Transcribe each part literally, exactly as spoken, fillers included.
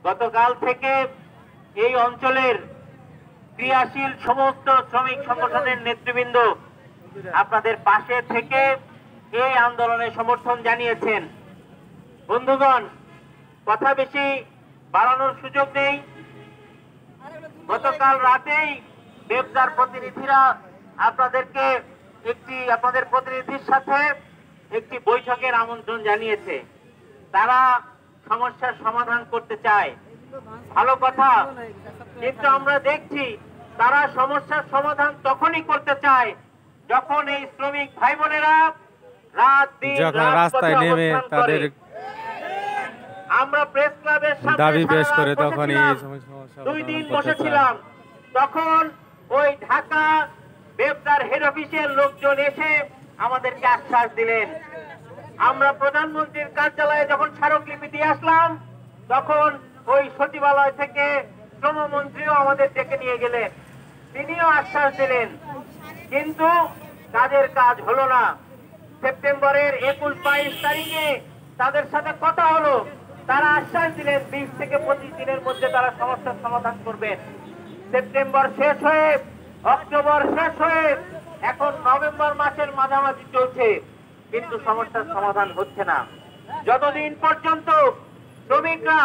গতকাল থেকে এই অঞ্চলের ক্রিয়াশীল সমস্ত শ্রমিক সংগঠনের নেতৃবৃন্দ আপনাদের পাশে থেকে এই আন্দোলনে সমর্থন জানিয়েছেন। বন্ধুগণ, কথা বেশি বাড়ানোর সুযোগ নেই। গতকাল রাতেই বেবজার প্রতিনিধিরা আপনাদেরকে একটি আপনাদের প্রতিনিধির সাথে একটি বৈঠকের আমন্ত্রণ জানিয়েছে। তারা সমস্যার সমাধান করতে চায়, ভালো কথা, কিন্তু আমরা দেখছি তারা সমস্যার সমাধান তখনই করতে চায় যখন এই শ্রমিক ভাই বোনেরা রাত দিন রাস্তায় নেমে তাদের আমরা প্রেস ক্লাবের সামনে দাবি পেশ করে তখন এই সমস্যা দুই দিন বসেছিলাম। তখন ওই ঢাকা বেবজার হেড অফিসের লোকজন এসে আমাদেরকে আশ্বাস দিলেন। আমরা প্রধানমন্ত্রীর কার্যালয়ে যখন স্মারকলিপি দিয়ে আসলাম তখন ওই সচিবালয় থেকে শ্রমমন্ত্রীও আমাদের ডেকে নিয়ে গেলেন, তিনিও আশ্বাস দিলেন, কিন্তু কাজের কাজ হলো না। সেপ্টেম্বরের একুশ বাইশ তারিখে তাদের সাথে কথা হলো, তারা আশ্বাস দিলেন বিশ থেকে পঁচিশ দিনের মধ্যে তারা সমস্যার সমাধান করবেন। সেপ্টেম্বর শেষ হয়ে অক্টোবর শেষ হয়ে এখন নভেম্বর মাসের মাঝামাঝি চলছে, কিন্তু সমস্যার সমাধান হচ্ছে না। যতদিন পর্যন্ত শ্রমিকরা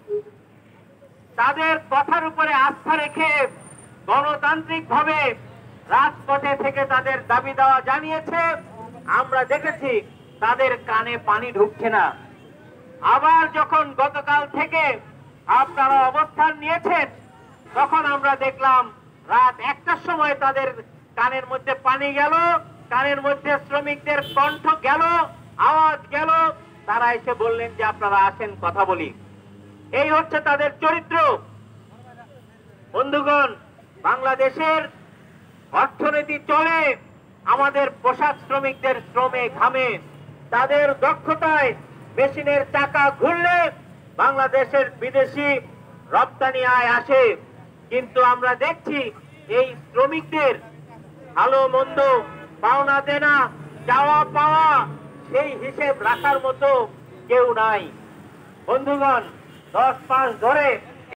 তাদের কথার উপরে আস্থা রেখে গণতান্ত্রিক ভাবে রাজপথে থেকে তাদের দাবি দেওয়া জানিয়েছে, আমরা দেখেছি তাদের কানে পানি ঢুকছে না। আবার যখন গতকাল থেকে আপনারা অবস্থান নিয়েছেন তখন আমরা দেখলাম রাত একটার সময় তাদের কানের মধ্যে পানি গেল, কানের মধ্যে শ্রমিকদের কণ্ঠ গেল, আওয়াজ গেল, তারা এসে বললেন যে আপনারা আসেন কথা বলি। এই হচ্ছে তাদের চরিত্র। বন্ধুগণ, বাংলাদেশের অর্থনীতি চলে আমাদের পোশাক শ্রমিকদের শ্রমে ঘামে, তাদের দক্ষতায়। মেশিনের চাকা ঘুরলে বাংলাদেশের বিদেশি রপ্তানি আয় আসে, কিন্তু আমরা দেখছি এই শ্রমিকদের ভালো মন্দ পাওনা দেনা চাওয়া পাওয়া সেই হিসেব রাখার মতো কেউ নাই। বন্ধুগণ, দশ মাস ধরে